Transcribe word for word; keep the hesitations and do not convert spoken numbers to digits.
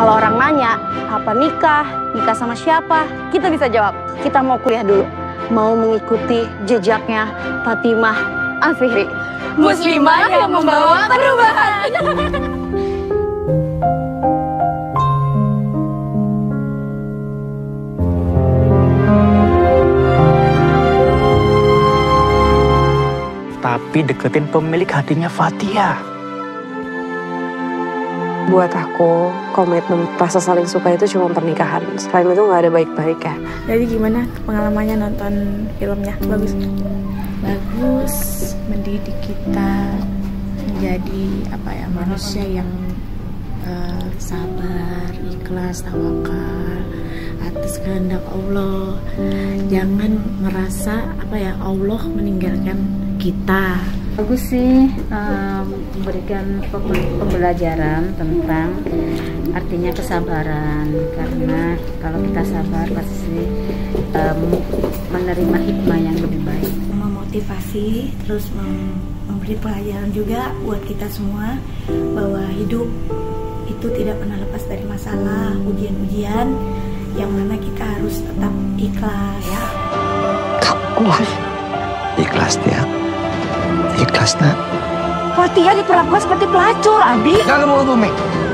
Kalau orang nanya, apa nikah? Nikah sama siapa? Kita bisa jawab, kita mau kuliah dulu. Mau mengikuti jejaknya Fatimah Al-Fihri. Muslimah yang membawa perubahan. Tapi deketin pemilik hatinya Fatia. Buat aku, komitmen rasa saling suka itu cuma pernikahan. Selain itu nggak ada baik-baik ya. Jadi gimana pengalamannya nonton filmnya? Bagus? Bagus, mendidik kita menjadi apa ya, manusia yang uh, sabar, ikhlas, tawakal atas kehendak Allah. Jangan merasa apa ya, Allah meninggalkan kita. Bagus sih, um, memberikan pembelajaran tentang artinya kesabaran, karena kalau kita sabar pasti um, menerima hikmah yang lebih baik. Memotivasi, terus mem memberi pelajaran juga buat kita semua bahwa hidup itu tidak pernah lepas dari masalah, ujian-ujian, yang mana kita harus tetap ikhlas. Ya. Kamu ikhlas ya? Ikhlas nak. Fatia diperlakukan seperti pelacur, Abi. Jangan mau tuh,